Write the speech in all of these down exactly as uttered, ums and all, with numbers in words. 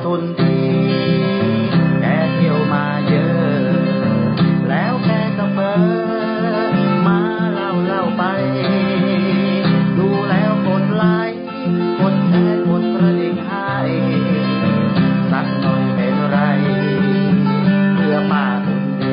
ทุนดีแกเที่ยวมาเยอะแล้วแกก็เพ้อมาเล่าเล่าไปดูแล้วกดไลค์กดแชร์กดกระดิ่งให้สักหน่อยเป็นไรเพื่อป้าทุนดี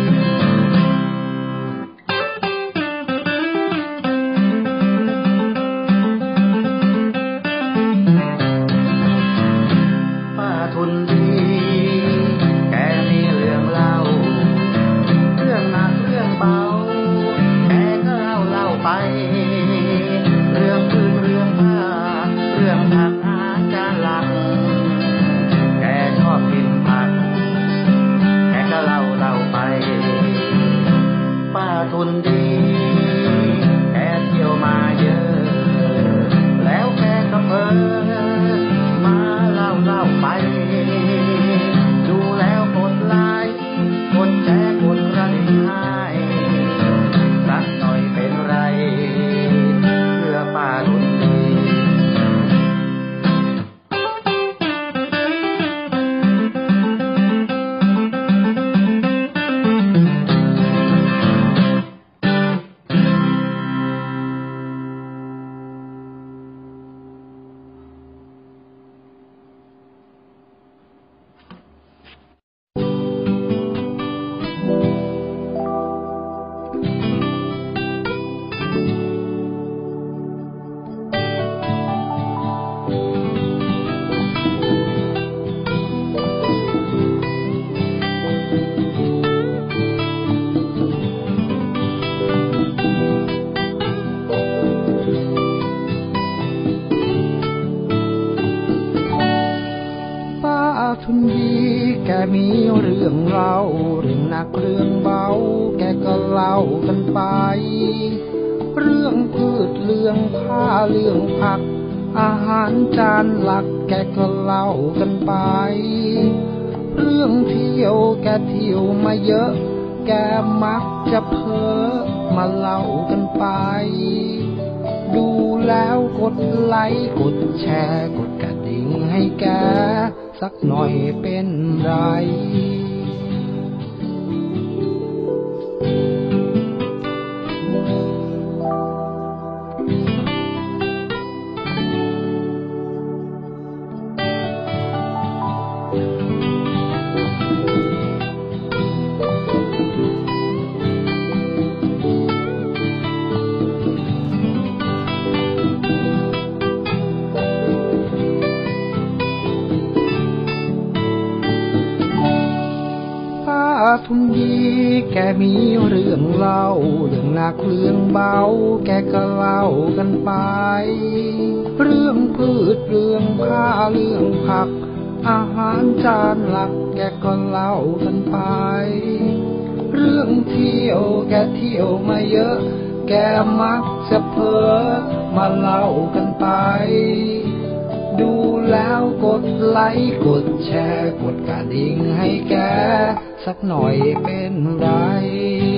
ป้าทุนดีแกมีเรื่องเล่าเรื่องหนักเรื่องเบาแกก็เล่าเล่าไปเรื่องพื้นเรื่องผ้าเรื่องผักอาจารย์หลักแกชอบกินผักแกก็เล่าเล่าไปป้าทุนดีแกเที่ยวมาเยอะแล้วแกก็เพ้อมาเล่าเล่าไปดูแล้วกดไลค์กดแชร์กดกระดิ่งให้สักหน่อยเป็นไรเพื่อป้าทุนดีทุนดีแกมีเรื่องเล่าเรื่องหนักเรื่องเบาแกก็เล่ากันไปเรื่องพืชเรื่องผ้าเรื่องผักอาหารจานหลักแกก็เล่ากันไปเรื่องเที่ยวแกเที่ยวมาเยอะแกมักจะเพ้อมาเล่ากันไปดูแล้วกดไลค์กดแชร์กดกระดิ่งให้แกสักหน่อยเป็นไรทุนดีแกมีเรื่องเล่าเรื่องหนักเรื่องเบาแกก็เล่ากันไปเรื่องพืชเรื่องผ้าเรื่องผักอาหารจานหลักแกก็เล่ากันไปเรื่องเที่ยวแกเที่ยวมาเยอะแกมักจะเพ้อมาเล่ากันไปดูแล้วกดไลค์กดแชร์กดกระดิ่งให้แกสักหน่อยเป็นไร